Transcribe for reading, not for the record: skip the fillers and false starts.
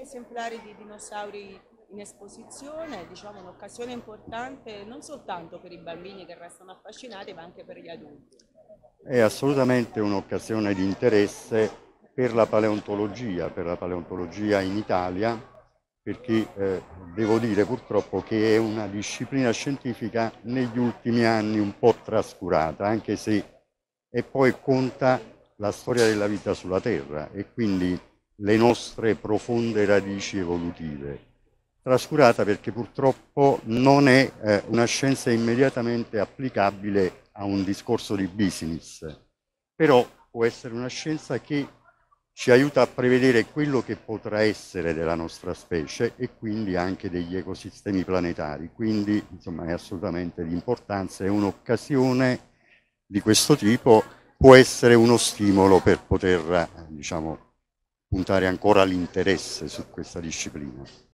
esemplari di dinosauri in esposizione, diciamo un'occasione importante non soltanto per i bambini che restano affascinati, ma anche per gli adulti. È assolutamente un'occasione di interesse per la paleontologia in Italia, perché devo dire purtroppo che è una disciplina scientifica negli ultimi anni un po' trascurata, anche se e poi conta la storia della vita sulla Terra e quindi le nostre profonde radici evolutive. Trascurata perché purtroppo non è una scienza immediatamente applicabile a un discorso di business, però può essere una scienza che ci aiuta a prevedere quello che potrà essere della nostra specie e quindi anche degli ecosistemi planetari. Quindi, insomma, è assolutamente di importanza, è un'occasione di questo tipo, può essere uno stimolo per poter, diciamo, puntare ancora l'interesse su questa disciplina.